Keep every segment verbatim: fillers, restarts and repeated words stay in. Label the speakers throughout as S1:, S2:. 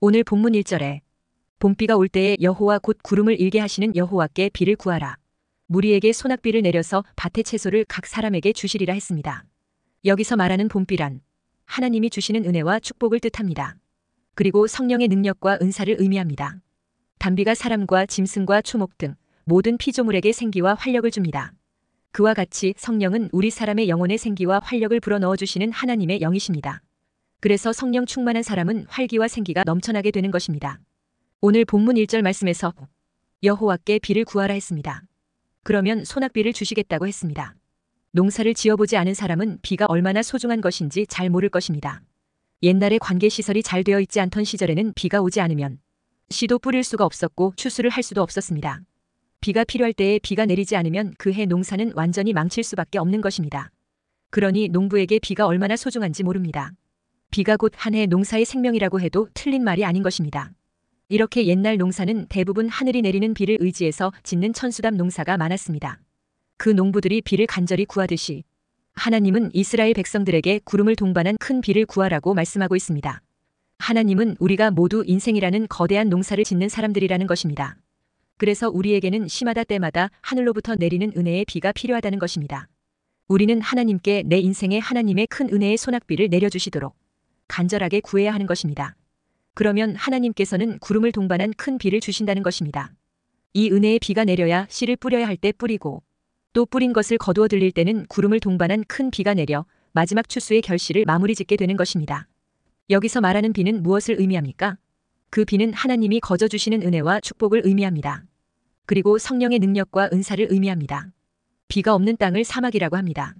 S1: 오늘 본문 일 절에 봄비가 올 때에 여호와 곧 구름을 일게 하시는 여호와께 비를 구하라. 무리에게 소낙비를 내려서 밭의 채소를 각 사람에게 주시리라 했습니다. 여기서 말하는 봄비란 하나님이 주시는 은혜와 축복을 뜻합니다. 그리고 성령의 능력과 은사를 의미합니다. 단비가 사람과 짐승과 초목 등 모든 피조물에게 생기와 활력을 줍니다. 그와 같이 성령은 우리 사람의 영혼에 생기와 활력을 불어넣어 주시는 하나님의 영이십니다. 그래서 성령 충만한 사람은 활기와 생기가 넘쳐나게 되는 것입니다. 오늘 본문 일 절 말씀에서 여호와께 비를 구하라 했습니다. 그러면 소낙비를 주시겠다고 했습니다. 농사를 지어보지 않은 사람은 비가 얼마나 소중한 것인지 잘 모를 것입니다. 옛날에 관계시설이 잘 되어 있지 않던 시절에는 비가 오지 않으면 씨도 뿌릴 수가 없었고 추수를 할 수도 없었습니다. 비가 필요할 때에 비가 내리지 않으면 그 해 농사는 완전히 망칠 수밖에 없는 것입니다. 그러니 농부에게 비가 얼마나 소중한지 모릅니다. 비가 곧 한 해 농사의 생명이라고 해도 틀린 말이 아닌 것입니다. 이렇게 옛날 농사는 대부분 하늘이 내리는 비를 의지해서 짓는 천수답 농사가 많았습니다. 그 농부들이 비를 간절히 구하듯이 하나님은 이스라엘 백성들에게 구름을 동반한 큰 비를 구하라고 말씀하고 있습니다. 하나님은 우리가 모두 인생이라는 거대한 농사를 짓는 사람들이라는 것입니다. 그래서 우리에게는 시마다 때마다 하늘로부터 내리는 은혜의 비가 필요하다는 것입니다. 우리는 하나님께 내 인생에 하나님의 큰 은혜의 소낙비를 내려주시도록 간절하게 구해야 하는 것입니다. 그러면 하나님께서는 구름을 동반한 큰 비를 주신다는 것입니다. 이 은혜의 비가 내려야 씨를 뿌려야 할 때 뿌리고 또 뿌린 것을 거두어 들릴 때는 구름을 동반한 큰 비가 내려 마지막 추수의 결실을 마무리 짓게 되는 것입니다. 여기서 말하는 비는 무엇을 의미합니까? 그 비는 하나님이 거저 주시는 은혜와 축복을 의미합니다. 그리고 성령의 능력과 은사를 의미합니다. 비가 없는 땅을 사막이라고 합니다.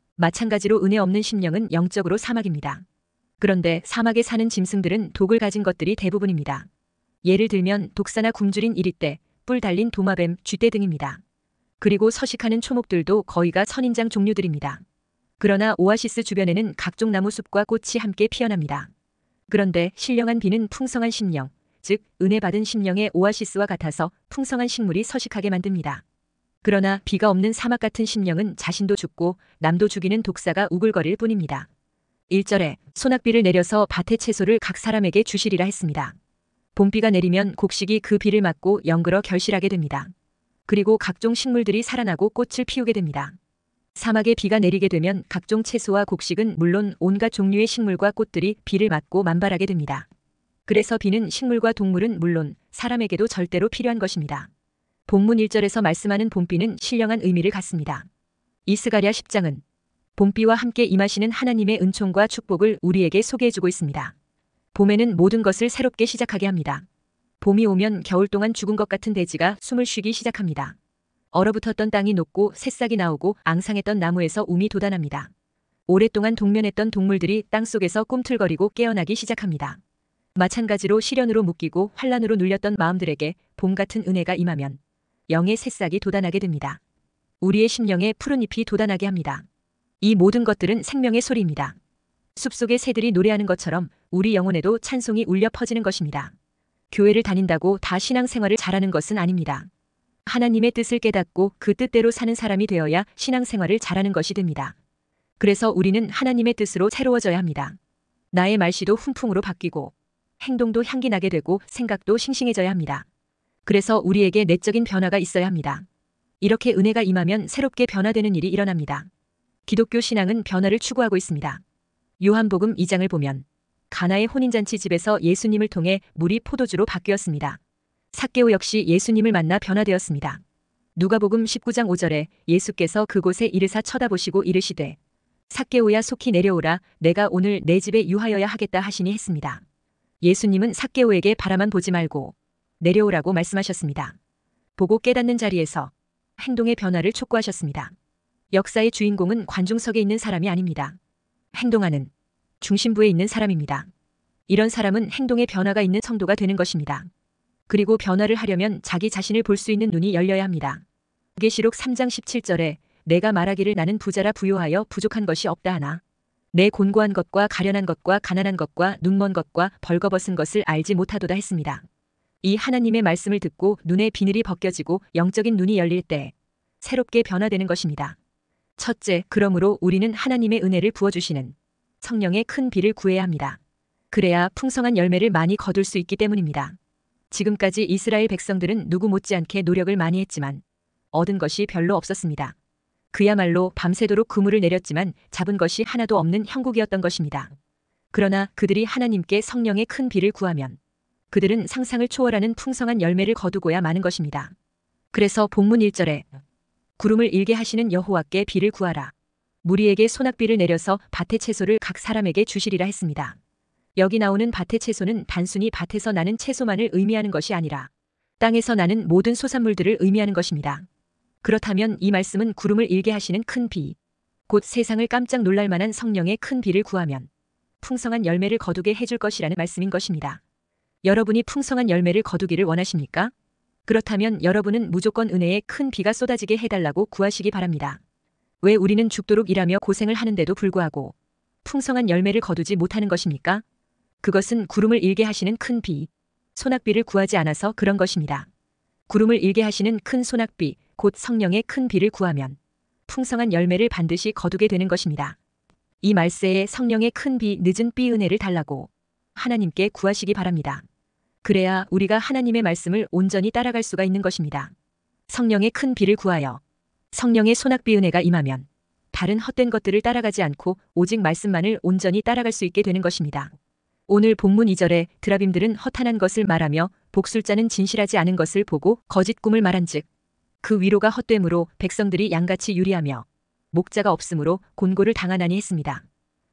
S1: 마찬가지로 은혜 없는 심령은 영적으로 사막입니다. 그런데 사막에 사는 짐승들은 독을 가진 것들이 대부분입니다. 예를 들면 독사나 굶주린 이리떼, 뿔 달린 도마뱀, 쥐떼 등입니다. 그리고 서식하는 초목들도 거의가 선인장 종류들입니다. 그러나 오아시스 주변에는 각종 나무숲과 꽃이 함께 피어납니다. 그런데 신령한 비는 풍성한 심령, 즉 은혜 받은 심령의 오아시스와 같아서 풍성한 식물이 서식하게 만듭니다. 그러나 비가 없는 사막 같은 심령은 자신도 죽고 남도 죽이는 독사가 우글거릴 뿐입니다. 일 절에 소낙비를 내려서 밭의 채소를 각 사람에게 주시리라 했습니다. 봄비가 내리면 곡식이 그 비를 맞고 영글어 결실하게 됩니다. 그리고 각종 식물들이 살아나고 꽃을 피우게 됩니다. 사막에 비가 내리게 되면 각종 채소와 곡식은 물론 온갖 종류의 식물과 꽃들이 비를 맞고 만발하게 됩니다. 그래서 비는 식물과 동물은 물론 사람에게도 절대로 필요한 것입니다. 본문 일 절에서 말씀하는 봄비는 신령한 의미를 갖습니다. 이스가랴 십 장은 봄비와 함께 임하시는 하나님의 은총과 축복을 우리에게 소개해주고 있습니다. 봄에는 모든 것을 새롭게 시작하게 합니다. 봄이 오면 겨울 동안 죽은 것 같은 대지가 숨을 쉬기 시작합니다. 얼어붙었던 땅이 녹고 새싹이 나오고 앙상했던 나무에서 움이 돋아납니다. 오랫동안 동면했던 동물들이 땅속에서 꿈틀거리고 깨어나기 시작합니다. 마찬가지로 시련으로 묶이고 환란으로 눌렸던 마음들에게 봄 같은 은혜가 임하면 영의 새싹이 돋아나게 됩니다. 우리의 심령에 푸른 잎이 돋아나게 합니다. 이 모든 것들은 생명의 소리입니다. 숲속의 새들이 노래하는 것처럼 우리 영혼에도 찬송이 울려 퍼지는 것입니다. 교회를 다닌다고 다 신앙생활을 잘하는 것은 아닙니다. 하나님의 뜻을 깨닫고 그 뜻대로 사는 사람이 되어야 신앙생활을 잘하는 것이 됩니다. 그래서 우리는 하나님의 뜻으로 새로워져야 합니다. 나의 말씨도 훈풍으로 바뀌고 행동도 향기 나게 되고 생각도 싱싱해져야 합니다. 그래서 우리에게 내적인 변화가 있어야 합니다. 이렇게 은혜가 임하면 새롭게 변화되는 일이 일어납니다. 기독교 신앙은 변화를 추구하고 있습니다. 요한복음 이 장을 보면 가나의 혼인잔치 집에서 예수님을 통해 물이 포도주로 바뀌었습니다. 삭개오 역시 예수님을 만나 변화되었습니다. 누가복음 십구 장 오 절에 예수께서 그곳에 이르사 쳐다보시고 이르시되 삭개오야 속히 내려오라 내가 오늘 내 집에 유하여야 하겠다 하시니 했습니다. 예수님은 삭개오에게 바라만 보지 말고 내려오라고 말씀하셨습니다. 보고 깨닫는 자리에서 행동의 변화를 촉구하셨습니다. 역사의 주인공은 관중석에 있는 사람이 아닙니다. 행동하는 중심부에 있는 사람입니다. 이런 사람은 행동의 변화가 있는 성도가 되는 것입니다. 그리고 변화를 하려면 자기 자신을 볼 수 있는 눈이 열려야 합니다. 계시록 삼 장 십칠 절에 내가 말하기를 나는 부자라 부요하여 부족한 것이 없다 하나 내 곤고한 것과 가련한 것과 가난한 것과 눈먼 것과 벌거벗은 것을 알지 못하도다 했습니다. 이 하나님의 말씀을 듣고 눈의 비늘이 벗겨지고 영적인 눈이 열릴 때 새롭게 변화되는 것입니다. 첫째, 그러므로 우리는 하나님의 은혜를 부어주시는 성령의 큰 비를 구해야 합니다. 그래야 풍성한 열매를 많이 거둘 수 있기 때문입니다. 지금까지 이스라엘 백성들은 누구 못지않게 노력을 많이 했지만 얻은 것이 별로 없었습니다. 그야말로 밤새도록 그물을 내렸지만 잡은 것이 하나도 없는 형국이었던 것입니다. 그러나 그들이 하나님께 성령의 큰 비를 구하면 그들은 상상을 초월하는 풍성한 열매를 거두고야 마는 것입니다. 그래서 본문 일 절에 구름을 일게 하시는 여호와께 비를 구하라. 무리에게 소낙비를 내려서 밭의 채소를 각 사람에게 주시리라 했습니다. 여기 나오는 밭의 채소는 단순히 밭에서 나는 채소만을 의미하는 것이 아니라 땅에서 나는 모든 소산물들을 의미하는 것입니다. 그렇다면 이 말씀은 구름을 일게 하시는 큰 비, 곧 세상을 깜짝 놀랄 만한 성령의 큰 비를 구하면 풍성한 열매를 거두게 해줄 것이라는 말씀인 것입니다. 여러분이 풍성한 열매를 거두기를 원하십니까? 그렇다면 여러분은 무조건 은혜의 큰 비가 쏟아지게 해달라고 구하시기 바랍니다. 왜 우리는 죽도록 일하며 고생을 하는데도 불구하고 풍성한 열매를 거두지 못하는 것입니까? 그것은 구름을 일게 하시는 큰 비, 소낙비를 구하지 않아서 그런 것입니다. 구름을 일게 하시는 큰 소낙비, 곧 성령의 큰 비를 구하면 풍성한 열매를 반드시 거두게 되는 것입니다. 이 말세에 성령의 큰 비, 늦은 비 은혜를 달라고 하나님께 구하시기 바랍니다. 그래야 우리가 하나님의 말씀을 온전히 따라갈 수가 있는 것입니다. 성령의 큰 비를 구하여 성령의 소낙비 은혜가 임하면 다른 헛된 것들을 따라가지 않고 오직 말씀만을 온전히 따라갈 수 있게 되는 것입니다. 오늘 본문 이 절에 드라빔들은 허탄한 것을 말하며 복술자는 진실하지 않은 것을 보고 거짓 꿈을 말한즉 그 위로가 헛되므로 백성들이 양같이 유리하며 목자가 없으므로 곤고를 당하나니 했습니다.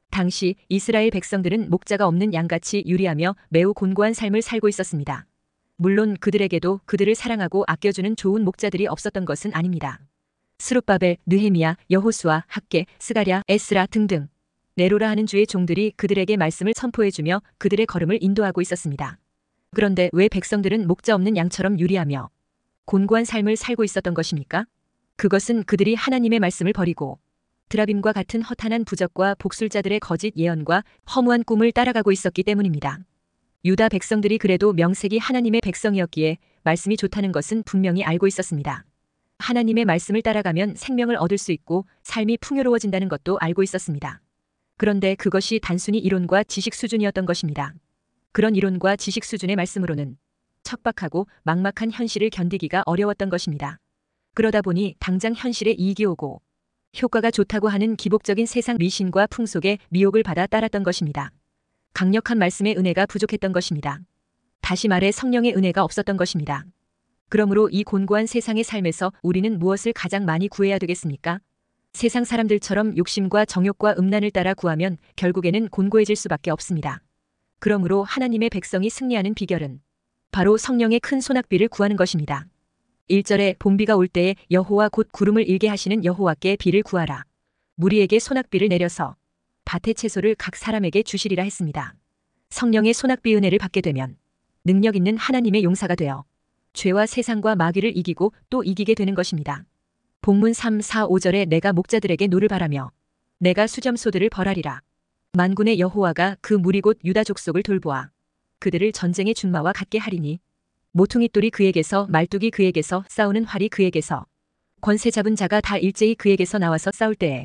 S1: 당시 이스라엘 백성들은 목자가 없는 양같이 유리하며 매우 곤고한 삶을 살고 있었습니다. 물론 그들에게도 그들을 사랑하고 아껴주는 좋은 목자들이 없었던 것은 아닙니다. 스룹바벨, 느헤미야, 여호수아, 학개, 스가랴, 에스라 등등 네로라 하는 주의 종들이 그들에게 말씀을 선포해주며 그들의 걸음을 인도하고 있었습니다. 그런데 왜 백성들은 목자 없는 양처럼 유리하며 곤고한 삶을 살고 있었던 것입니까? 그것은 그들이 하나님의 말씀을 버리고 드라빔과 같은 허탄한 부적과 복술자들의 거짓 예언과 허무한 꿈을 따라가고 있었기 때문입니다. 유다 백성들이 그래도 명색이 하나님의 백성이었기에 말씀이 좋다는 것은 분명히 알고 있었습니다. 하나님의 말씀을 따라가면 생명을 얻을 수 있고 삶이 풍요로워진다는 것도 알고 있었습니다. 그런데 그것이 단순히 이론과 지식 수준이었던 것입니다. 그런 이론과 지식 수준의 말씀으로는 척박하고 막막한 현실을 견디기가 어려웠던 것입니다. 그러다 보니 당장 현실에 이익이 오고 효과가 좋다고 하는 기복적인 세상 미신과 풍속에 미혹을 받아 따랐던 것입니다. 강력한 말씀의 은혜가 부족했던 것입니다. 다시 말해 성령의 은혜가 없었던 것입니다. 그러므로 이 곤고한 세상의 삶에서 우리는 무엇을 가장 많이 구해야 되겠습니까? 세상 사람들처럼 욕심과 정욕과 음란을 따라 구하면 결국에는 곤고해질 수밖에 없습니다. 그러므로 하나님의 백성이 승리하는 비결은 바로 성령의 큰 소낙비를 구하는 것입니다. 일 절에 봄비가 올 때에 여호와 곧 구름을 일게 하시는 여호와께 비를 구하라. 무리에게 소낙비를 내려서 밭의 채소를 각 사람에게 주시리라 했습니다. 성령의 소낙비 은혜를 받게 되면 능력 있는 하나님의 용사가 되어 죄와 세상과 마귀를 이기고 또 이기게 되는 것입니다. 본문 삼, 사, 오 절에 내가 목자들에게 노를 바라며 내가 수점소들을 벌하리라. 만군의 여호와가 그 무리 곧 유다 족속을 돌보아 그들을 전쟁의 준마와 같게 하리니 모퉁이 돌이 그에게서 말뚝이 그에게서 싸우는 활이 그에게서 권세 잡은 자가 다 일제히 그에게서 나와서 싸울 때에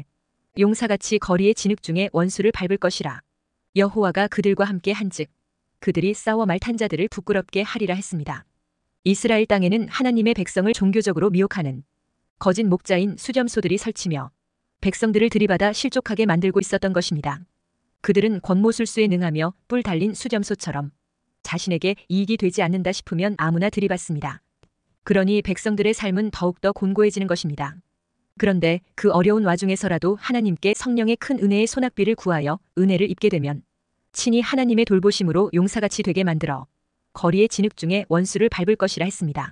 S1: 용사같이 거리의 진흙 중에 원수를 밟을 것이라. 여호와가 그들과 함께 한즉 그들이 싸워 말탄 자들을 부끄럽게 하리라 했습니다. 이스라엘 땅에는 하나님의 백성을 종교적으로 미혹하는 거짓 목자인 수점소들이 설치며 백성들을 들이받아 실족하게 만들고 있었던 것입니다. 그들은 권모술수에 능하며 뿔 달린 수점소처럼 자신에게 이익이 되지 않는다 싶으면 아무나 들이받습니다. 그러니 백성들의 삶은 더욱더 곤고해지는 것입니다. 그런데 그 어려운 와중에서라도 하나님께 성령의 큰 은혜의 소낙비를 구하여 은혜를 입게 되면 친히 하나님의 돌보심으로 용사같이 되게 만들어 거리의 진흙 중에 원수를 밟을 것이라 했습니다.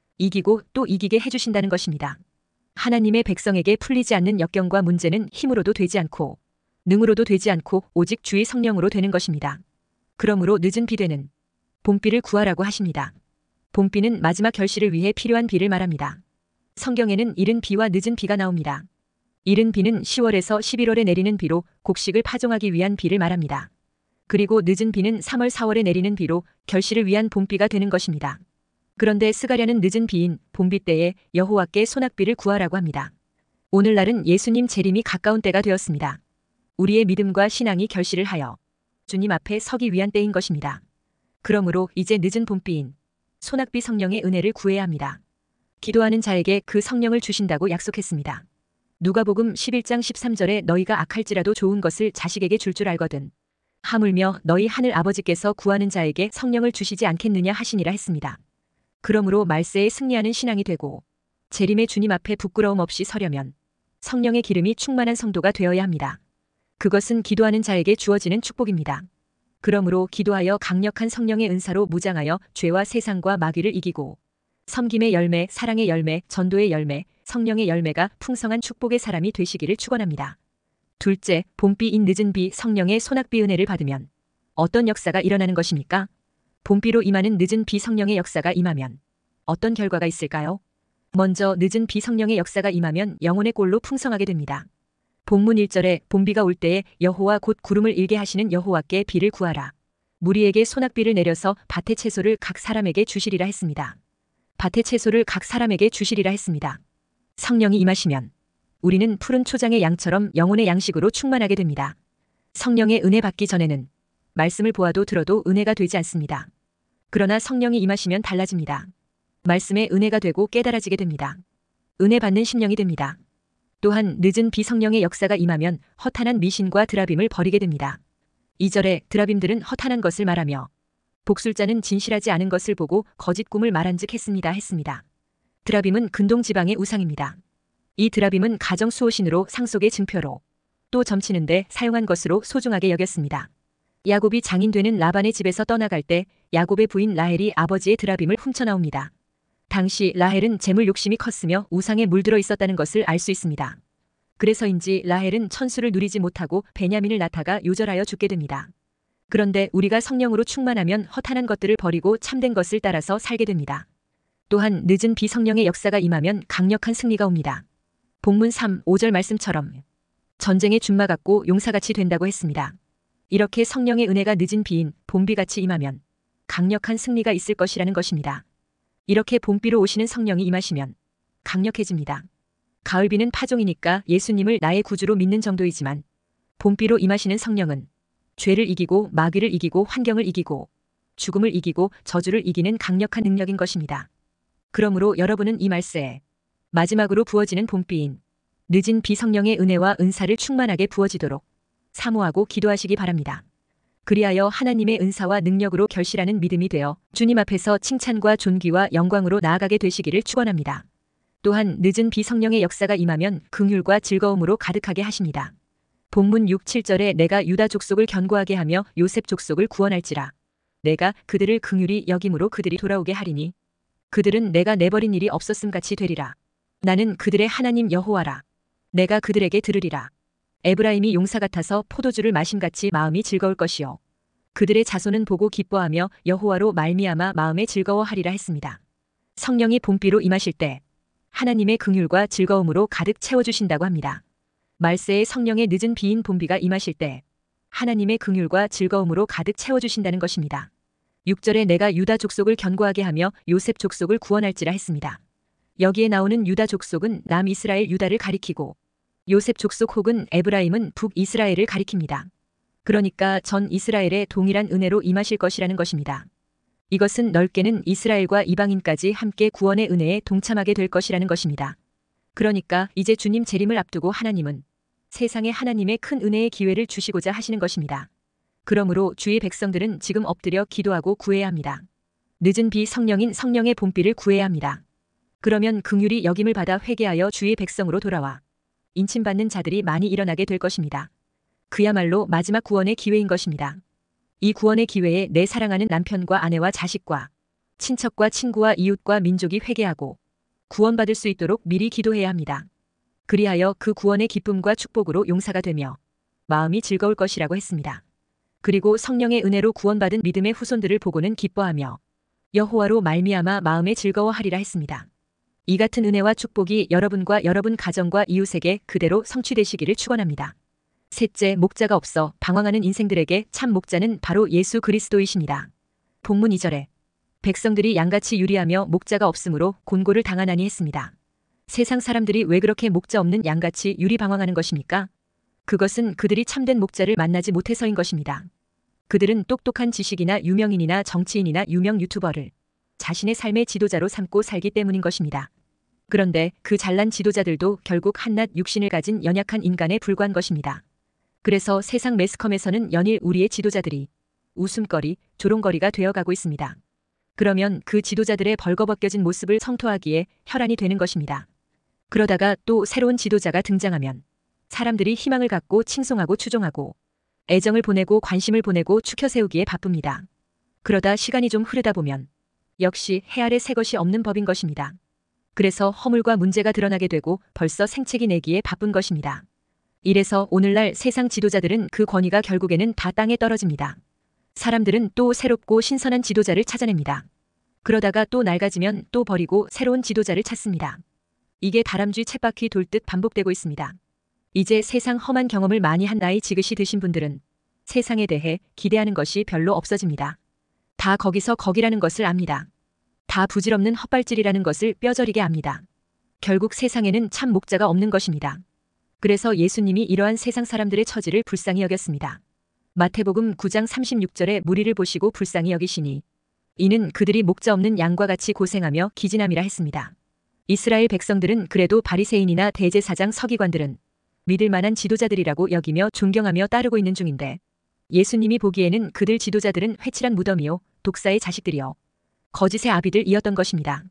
S1: 이기고 또 이기게 해주신다는 것입니다. 하나님의 백성에게 풀리지 않는 역경과 문제는 힘으로도 되지 않고 능으로도 되지 않고 오직 주의 성령으로 되는 것입니다. 그러므로 늦은 비되는 봄비를 구하라고 하십니다. 봄비는 마지막 결실을 위해 필요한 비를 말합니다. 성경에는 이른 비와 늦은 비가 나옵니다. 이른 비는 시월에서 십일월에 내리는 비로 곡식을 파종하기 위한 비를 말합니다. 그리고 늦은 비는 삼월, 사월에 내리는 비로 결실을 위한 봄비가 되는 것입니다. 그런데 스가랴는 늦은 비인 봄비 때에 여호와께 소낙비를 구하라고 합니다. 오늘날은 예수님 재림이 가까운 때가 되었습니다. 우리의 믿음과 신앙이 결실을 하여 주님 앞에 서기 위한 때인 것입니다. 그러므로 이제 늦은 봄비인 소낙비 성령의 은혜를 구해야 합니다. 기도하는 자에게 그 성령을 주신다고 약속했습니다. 누가복음 십일 장 십삼 절에 너희가 악할지라도 좋은 것을 자식에게 줄 줄 알거든 하물며 너희 하늘 아버지께서 구하는 자에게 성령을 주시지 않겠느냐 하시니라 했습니다. 그러므로 말세에 승리하는 신앙이 되고 재림의 주님 앞에 부끄러움 없이 서려면 성령의 기름이 충만한 성도가 되어야 합니다. 그것은 기도하는 자에게 주어지는 축복입니다. 그러므로 기도하여 강력한 성령의 은사로 무장하여 죄와 세상과 마귀를 이기고 섬김의 열매, 사랑의 열매, 전도의 열매, 성령의 열매가 풍성한 축복의 사람이 되시기를 축원합니다. 둘째, 봄비인 늦은 비 성령의 소낙비 은혜를 받으면 어떤 역사가 일어나는 것입니까? 봄비로 임하는 늦은 비 성령의 역사가 임하면 어떤 결과가 있을까요? 먼저 늦은 비 성령의 역사가 임하면 영혼의 꼴로 풍성하게 됩니다. 본문 일 절에 봄비가 올 때에 여호와 곧 구름을 일게 하시는 여호와께 비를 구하라. 무리에게 소낙비를 내려서 밭의 채소를 각 사람에게 주시리라 했습니다. 밭의 채소를 각 사람에게 주시리라 했습니다. 성령이 임하시면 우리는 푸른 초장의 양처럼 영혼의 양식으로 충만하게 됩니다. 성령의 은혜 받기 전에는 말씀을 보아도 들어도 은혜가 되지 않습니다. 그러나 성령이 임하시면 달라집니다. 말씀의 은혜가 되고 깨달아지게 됩니다. 은혜 받는 심령이 됩니다. 또한 늦은 비성령의 역사가 임하면 허탄한 미신과 드라빔을 버리게 됩니다. 이 절에 드라빔들은 허탄한 것을 말하며 복술자는 진실하지 않은 것을 보고 거짓 꿈을 말한즉 했습니다 했습니다. 드라빔은 근동 지방의 우상입니다. 이 드라빔은 가정 수호신으로 상속의 증표로 또 점치는데 사용한 것으로 소중하게 여겼습니다. 야곱이 장인되는 라반의 집에서 떠나갈 때 야곱의 부인 라헬이 아버지의 드라빔을 훔쳐나옵니다. 당시 라헬은 재물 욕심이 컸으며 우상에 물들어 있었다는 것을 알 수 있습니다. 그래서인지 라헬은 천수를 누리지 못하고 베냐민을 낳다가 요절하여 죽게 됩니다. 그런데 우리가 성령으로 충만하면 허탄한 것들을 버리고 참된 것을 따라서 살게 됩니다. 또한 늦은 비성령의 역사가 임하면 강력한 승리가 옵니다. 본문 삼, 오 절 말씀처럼 전쟁의 준마 같고 용사같이 된다고 했습니다. 이렇게 성령의 은혜가 늦은 비인 봄비같이 임하면 강력한 승리가 있을 것이라는 것입니다. 이렇게 봄비로 오시는 성령이 임하시면 강력해집니다. 가을비는 파종이니까 예수님을 나의 구주로 믿는 정도이지만 봄비로 임하시는 성령은 죄를 이기고 마귀를 이기고 환경을 이기고 죽음을 이기고 저주를 이기는 강력한 능력인 것입니다. 그러므로 여러분은 이 말세에 마지막으로 부어지는 봄비인 늦은 비성령의 은혜와 은사를 충만하게 부어지도록 사모하고 기도하시기 바랍니다. 그리하여 하나님의 은사와 능력으로 결실하는 믿음이 되어 주님 앞에서 칭찬과 존귀와 영광으로 나아가게 되시기를 축원합니다. 또한 늦은 비성령의 역사가 임하면 긍휼과 즐거움으로 가득하게 하십니다. 본문 육, 칠 절에 내가 유다 족속을 견고하게 하며 요셉 족속을 구원할지라. 내가 그들을 긍휼히 여김으로 그들이 돌아오게 하리니 그들은 내가 내버린 일이 없었음 같이 되리라. 나는 그들의 하나님 여호와라. 내가 그들에게 들으리라. 에브라임이 용사 같아서 포도주를 마심같이 마음이 즐거울 것이요. 그들의 자손은 보고 기뻐하며 여호와로 말미암아 마음에 즐거워하리라 했습니다. 성령이 봄비로 임하실 때 하나님의 긍휼과 즐거움으로 가득 채워주신다고 합니다. 말세에 성령의 늦은 비인 봄비가 임하실 때 하나님의 긍휼과 즐거움으로 가득 채워주신다는 것입니다. 육 절에 내가 유다 족속을 견고하게 하며 요셉 족속을 구원할지라 했습니다. 여기에 나오는 유다 족속은 남이스라엘 유다를 가리키고 요셉 족속 혹은 에브라임은 북이스라엘을 가리킵니다. 그러니까 전 이스라엘에 동일한 은혜로 임하실 것이라는 것입니다. 이것은 넓게는 이스라엘과 이방인까지 함께 구원의 은혜에 동참하게 될 것이라는 것입니다. 그러니까 이제 주님 재림을 앞두고 하나님은 세상에 하나님의 큰 은혜의 기회를 주시고자 하시는 것입니다. 그러므로 주의 백성들은 지금 엎드려 기도하고 구해야 합니다. 늦은 비 성령인 성령의 봄비를 구해야 합니다. 그러면 긍휼히 여김을 받아 회개하여 주의 백성으로 돌아와 인침받는 자들이 많이 일어나게 될 것입니다. 그야말로 마지막 구원의 기회인 것입니다. 이 구원의 기회에 내 사랑하는 남편과 아내와 자식과 친척과 친구와 이웃과 민족이 회개하고 구원받을 수 있도록 미리 기도해야 합니다. 그리하여 그 구원의 기쁨과 축복으로 용사가 되며 마음이 즐거울 것이라고 했습니다. 그리고 성령의 은혜로 구원받은 믿음의 후손들을 보고는 기뻐하며 여호와로 말미암아 마음에 즐거워하리라 했습니다. 이 같은 은혜와 축복이 여러분과 여러분 가정과 이웃에게 그대로 성취되시기를 축원합니다. 셋째, 목자가 없어 방황하는 인생들에게 참 목자는 바로 예수 그리스도이십니다. 본문 이 절에 백성들이 양같이 유리하며 목자가 없으므로 곤고를 당하나니 했습니다. 세상 사람들이 왜 그렇게 목자 없는 양같이 유리방황하는 것입니까? 그것은 그들이 참된 목자를 만나지 못해서인 것입니다. 그들은 똑똑한 지식이나 유명인이나 정치인이나 유명 유튜버를 자신의 삶의 지도자로 삼고 살기 때문인 것입니다. 그런데 그 잘난 지도자들도 결국 한낱 육신을 가진 연약한 인간에 불과한 것입니다. 그래서 세상 매스컴에서는 연일 우리의 지도자들이 웃음거리, 조롱거리가 되어가고 있습니다. 그러면 그 지도자들의 벌거벗겨진 모습을 성토하기에 혈안이 되는 것입니다. 그러다가 또 새로운 지도자가 등장하면 사람들이 희망을 갖고 칭송하고 추종하고 애정을 보내고 관심을 보내고 추켜세우기에 바쁩니다. 그러다 시간이 좀 흐르다 보면 역시 해 아래 새 것이 없는 법인 것입니다. 그래서 허물과 문제가 드러나게 되고 벌써 생채기 내기에 바쁜 것입니다. 이래서 오늘날 세상 지도자들은 그 권위가 결국에는 다 땅에 떨어집니다. 사람들은 또 새롭고 신선한 지도자를 찾아냅니다. 그러다가 또 낡아지면 또 버리고 새로운 지도자를 찾습니다. 이게 다람쥐 쳇바퀴 돌듯 반복되고 있습니다. 이제 세상 험한 경험을 많이 한 나이 지긋이 드신 분들은 세상에 대해 기대하는 것이 별로 없어집니다. 다 거기서 거기라는 것을 압니다. 다 부질없는 헛발질이라는 것을 뼈저리게 압니다. 결국 세상에는 참 목자가 없는 것입니다. 그래서 예수님이 이러한 세상 사람들의 처지를 불쌍히 여겼습니다. 마태복음 구 장 삼십육 절에 무리를 보시고 불쌍히 여기시니 이는 그들이 목자 없는 양과 같이 고생하며 기진함이라 했습니다. 이스라엘 백성들은 그래도 바리새인이나 대제사장 서기관들은 믿을 만한 지도자들이라고 여기며 존경하며 따르고 있는 중인데 예수님이 보기에는 그들 지도자들은 회칠한 무덤이요 독사의 자식들이요 거짓의 아비들이었던 것입니다.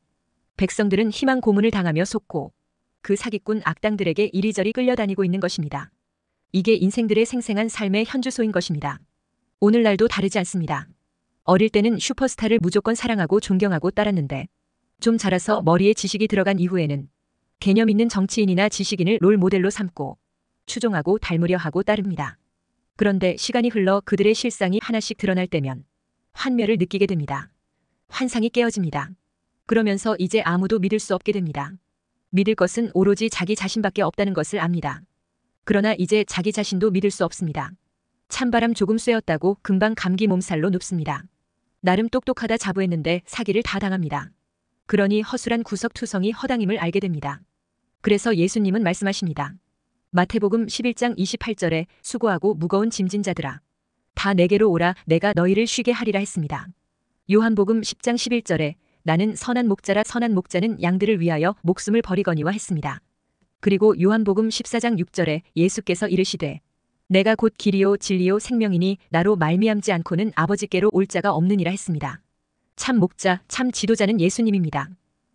S1: 백성들은 희망 고문을 당하며 속고 그 사기꾼 악당들에게 이리저리 끌려다니고 있는 것입니다. 이게 인생들의 생생한 삶의 현주소인 것입니다. 오늘날도 다르지 않습니다. 어릴 때는 슈퍼스타를 무조건 사랑하고 존경하고 따랐는데 좀 자라서 머리에 지식이 들어간 이후에는 개념 있는 정치인이나 지식인을 롤 모델로 삼고 추종하고 닮으려 하고 따릅니다. 그런데 시간이 흘러 그들의 실상이 하나씩 드러날 때면 환멸을 느끼게 됩니다. 환상이 깨어집니다. 그러면서 이제 아무도 믿을 수 없게 됩니다. 믿을 것은 오로지 자기 자신밖에 없다는 것을 압니다. 그러나 이제 자기 자신도 믿을 수 없습니다. 찬바람 조금 쐬었다고 금방 감기 몸살로 눕습니다. 나름 똑똑하다 자부했는데 사기를 다 당합니다. 그러니 허술한 구석투성이 허당임을 알게 됩니다. 그래서 예수님은 말씀하십니다. 마태복음 십일 장 이십팔 절에 수고하고 무거운 짐진 자들아 다 내게로 오라 내가 너희를 쉬게 하리라 했습니다. 요한복음 십 장 십일 절에 나는 선한 목자라 선한 목자는 양들을 위하여 목숨을 버리거니와 했습니다. 그리고 요한복음 십사 장 육 절에 예수께서 이르시되 내가 곧 길이요 진리요 생명이니 나로 말미암지 않고는 아버지께로 올 자가 없느니라 했습니다. 참 목자, 참 지도자는 예수님입니다.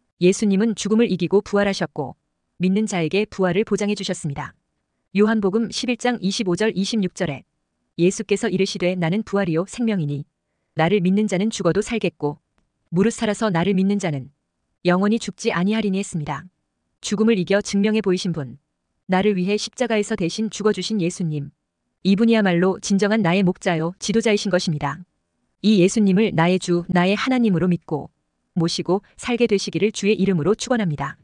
S1: 예수님은 죽음을 이기고 부활하셨고 믿는 자에게 부활을 보장해 주셨습니다. 요한복음 십일 장 이십오 절 이십육 절에 예수께서 이르시되 나는 부활이요 생명이니 나를 믿는 자는 죽어도 살겠고 무릇 살아서 나를 믿는 자는 영원히 죽지 아니하리니 했습니다. 죽음을 이겨 증명해 보이신 분, 나를 위해 십자가에서 대신 죽어주신 예수님, 이분이야말로 진정한 나의 목자요 지도자이신 것입니다. 이 예수님을 나의 주, 나의 하나님으로 믿고 모시고 살게 되시기를 주의 이름으로 축원합니다.